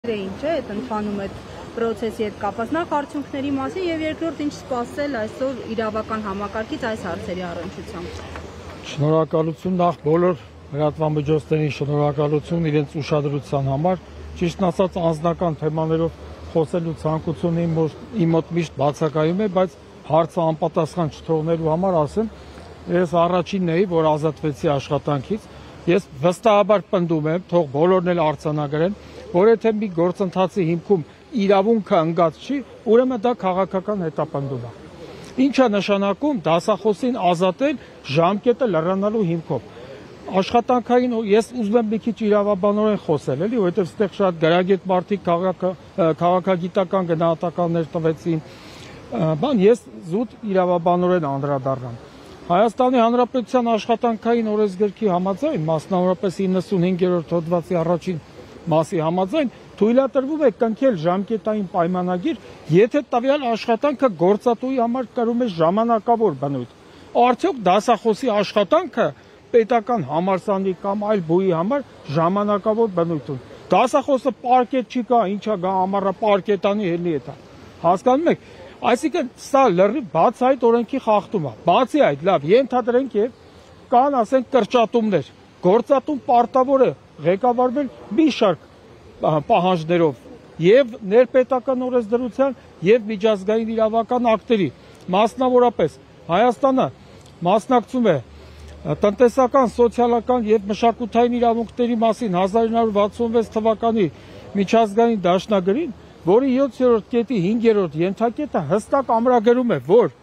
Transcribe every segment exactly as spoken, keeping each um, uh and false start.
Ինչ է այդ ընթանում այդ process-ի հետ կապված նախ արդյունքների մասին եւ երկրորդ ինչ սպասել այսօր իրավական համակարգից այս հարցերի առնչությամբ։ Շնորհակալություն նախ բոլոր լրատվամիջոցներին, շնորհակալություն իրենց ուշադրության համար, ճիշտն ասած անձնական թեմաներով խոսելու ցանկությունը իմ մոտ միշտ բացակայում է, բայց հարցը անպատասխան չթողնելու համար ասեմ, ես առաջինն էի, որ ազատվեցի աշխատանքից, ես վստահաբար պնդում եմ, թող բոլորն էլ արձանագրեն, որ եթե մի գործընթացի հիմքում իրավունքը ընկած չի, ուրեմն դա քաղաքական հետապնդում է։ Ինչ է նշանակում դասախոսին ազատել ժամկետը լրանալու հիմքով։ Աշխատանքային ես ուզում եմ մի քիչ իրավաբանորեն խոսել, էլի, որովհետև այստեղ շատ գրագետ մարդիկ քաղաքագիտական գնահատականներ տվեցին, բան ես զուտ իրավաբանորեն անդրադառնամ։ Հայաստանի Հանրապետության աշխատանքային օրենսգրքի համաձայն, մասնավորապես իննսունհինգերորդ հոդվածի առաջին մասի համաձայն թույլատրվում է կնքել ժամկետային պայմանագիր, եթե տվյալ աշխատանքը գործատուի համար կրում է ժամանակավոր բնույթ։ Արդյոք դասախոսի աշխատանքը պետական համալսարանի կամ այլ բուհի համար ժամանակավոր բնույթ ունի։ Դասախոսը պարկետ չի գա, ինչա գա ամառը պարկետանի ելի է դա։ Հասկանում եք։ Այսինքն սա լրիվ բացահայտ օրենքի խախտում է։ Բացի այդ, լավ, ենթադրենք եւ կան, ասենք, կրճատումներ։ Գործատուն պարտավոր է ղեկավարվել մի շարք պահանջներով եւ ներպետական օրենսդրության եւ միջազգային իրավական ակտերի, մասնավորապես Հայաստանը մասնակցում է տնտեսական, սոցիալական եւ մշակութային իրավունքների մասին հազար ինը հարյուր վաթսունվեց թվականի միջազգային դաշնագրին, որի յոթերորդ կետի հինգերորդ ենթակետը հստակ ամրագրում է, որ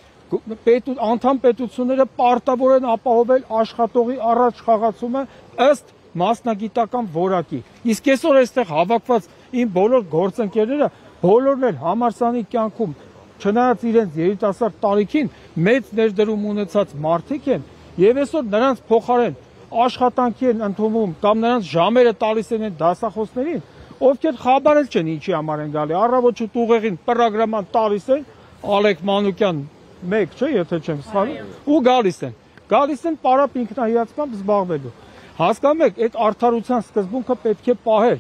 անդամ պետությունները պարտավոր են ապահովել աշխատողի առաջ խաղացումը ըստ մասնագիտական որակի։ Իսկ այսօր այստեղ հավաքված իմ բոլոր գործընկերները բոլորն էլ համալսարանի կյանքում, չնայած իրենց երիտասարդ տարիքին, մեծ ներդրում ունեցած մարդիկ են, եւ այսօր նրանց փոխարեն աշխատանքի են ընդունում կամ նրանց ժամերը տալիս են դասախոսներին, ովքեր խաբարել չեն ինչի համար են գալի, առավոտ ուղեղին պրոգրաման տալիս են, Ալեք Մանուկյան մեկ, չէ, եթե չեմ սխալվում, ու գալիս են, գալիս են պարապ ինքնահիացմամբ զբաղվելու։ Հասկանում եք, այդ արդարության սկզբունքը պետք է պահել։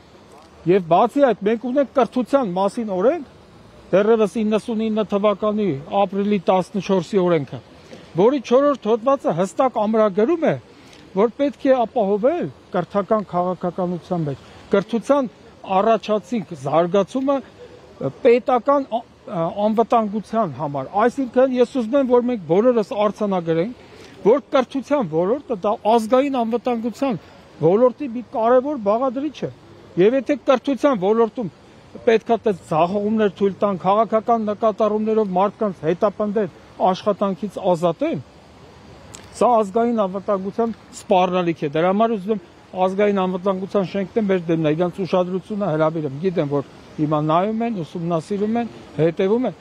Եվ բացի այդ, մենք ունենք կրթության մասին օրենք, դեռևս իննսունինը թվականի ապրիլի տասնչորսի օրենքը, որի չորրորդ հոդվածը հստակ ամրագրում է, որ պետք է ապահովել կրթական քաղաքականության մեջ կրթության առաջացիկ զարգացումը պետական անվտանգության համար։ Այսինքն ես ուզում եմ, որ մենք բոլորս արձանագրենք, որ կրթության ոլորտը դա ազգային անվտանգության ոլորտի մի կարևոր բաղադրիչ է։ Եվ եթե կրթության ոլորտում պետք է ձախողումներ թույլ տան, քաղաքական նկատառումներով մարդկանց հետապնդեն, աշխատանքից ազատեն, սա ազգային անվտանգության սպառնալիք է։ Դրա համար ուզում եմ ազգային անվտանգության շենքն է մեր դեմն է, իրենց ուշադրությունը հրավիրեմ, գիտեմ, որ հիմա նայում են, ուսումնասիրում են, հետևում են։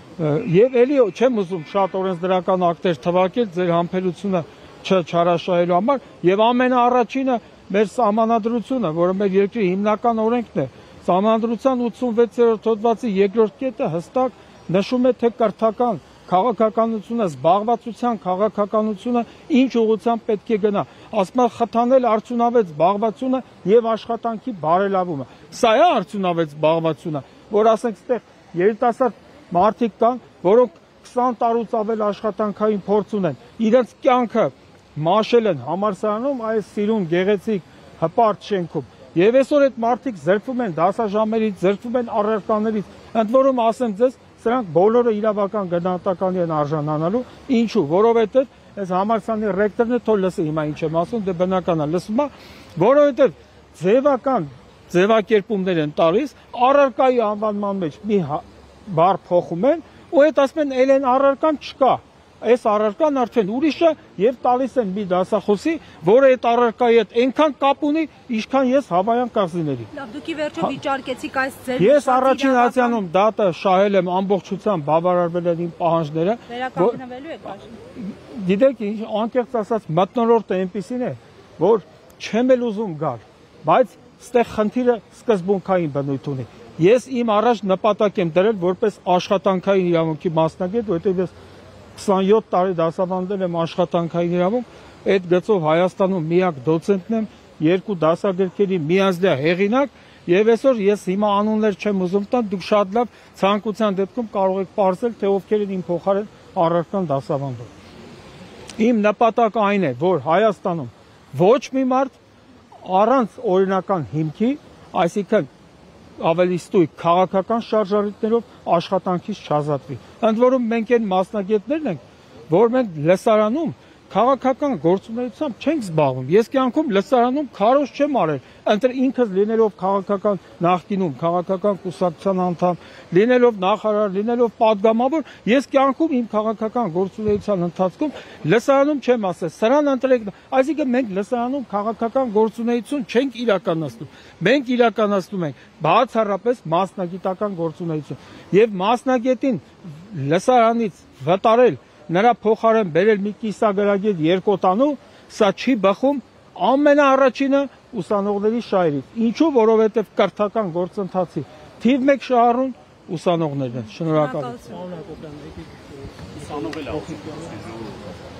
Եվ էլի չեմ ուզում շատ օրենսդրական ակտեր թվարկել ձեր համբերությունը չհարաշահելու համար, եւ ամենաառաջինը մեր սահմանադրությունը, որը մեր երկրի հիմնական օրենքն է, Սահմանադրության ութսունվեցերորդ հոդվածի երկրորդ կետը հստակ նշում է, թե կրթական քաղաքականությունը, զբաղվածության քաղաքականությունը ինչ ուղղությամբ պետք է գնա, ասում է խթանել արդյունավետ զբաղվածությունը եւ աշխատանքի բարելավումը։ Սա է արդյունավետ զբաղվածությունը, որ ասենք այդտեղ երիտասարդ մարդիկ կան, որոնք քսան տարուց ավել աշխատանքային փորձ ունեն, իրենց կյանքը մաշել են համալսարանում այս սիրուն գեղեցիկ հպարտ շենքում։ Եվ այսօր այդ մարդիկ զրկվում են դասաժամերից, զրկվում են առարկաներից, ընդ որում ասեմ ձեզ, սրանք բոլորը իրավական գնահատականի են արժանանալու, ինչու, որովհետև այս համալսարանի ռեկտորն է, թող լսի հիմա ինչ եմ ասում, դե բնական է, լսում է, որովհետև ձևական ձևակերպումներ են տալիս, առարկայի անվանման մեջ մի բառ փոխում են, ու այդ ասում են, ել են առարկան չկա, այս առարկան արդեն ուրիշ է եւ տալիս են մի դասախոսի, որը այդ առարկայի հետ այնքան կապ ունի, ինչքան ես Հավայան կղզիների։ Լավ, դուք ի վերջո վիճարկեցիք այս ձեր Ես առաջին հատյանում դատը շահել եմ ամբողջությամբ բավարարվել են իմ պահանջները։ Վերականգնվելու եք այժմ։ Գիտեք, անկեղծ ասած մթնոլորտը այնպեսին է, որ չեմ էլ ուզում գալ, բայց այստեղ խնդիրը սկզբունքային բնույթ ունի։ Ես իմ առաջ նպատակ եմ դրել որպես աշխատանքային իրավունքի մասնագետ, որտեղ ես քսանյոթ տարի դասավանդել եմ աշխատանքային իրավունք, այդ գծով Հայաստանում միակ դոցենտն եմ, երկու դասագրքերի միազդյա հեղինակ Եվ այսօր ես հիմա անուններ չեմ ուզում տալ, դուք շատ լավ ցանկության դեպքում կարող եք պարզել, թե ովքեր են իմ փոխարեն առարկան դասավանդում։ Իմ նպատակը այն է, որ Հայաստանում ոչ մի մարդ առանց օրինական հիմքի, այսինքն ավելի ստույգ քաղաքական շարժառիթներով աշխատանքից չազատվի։ Ընդ որում մենք այն մասնագետներն ենք, որ մենք լսարանում քաղաքական գործունեությամբ չենք զբաղվում։ Ես կյանքում լսարանում քարոզ չեմ արել, ընդ ինքս լինելով քաղաքական նախկինում, քաղաքական կուսակցության անդամ, լինելով նախարար, լինելով падգամավոր, ես կյանքում իմ քաղաքական գործունեության ընթացքում լսարանում չեմ ասել, սրան ընտրեք, այսինքն մենք լսարանում քաղաքական գործունեություն չենք իրականացնում։ Մենք իրականացնում ենք բացառապես մասնագիտական գործունեություն։ Եվ մասնագետին լսարանից վտարել, նրա փոխարեն բերել մի կիսագրագետ երկոտանու, սա չի բխում ամենաառաջինը ուսանողների շահերից։ Ինչու, որովհետև կրթական գործընթացի թիվ մեկ շահառուն ուսանողներն են։ Շնորհակալություն։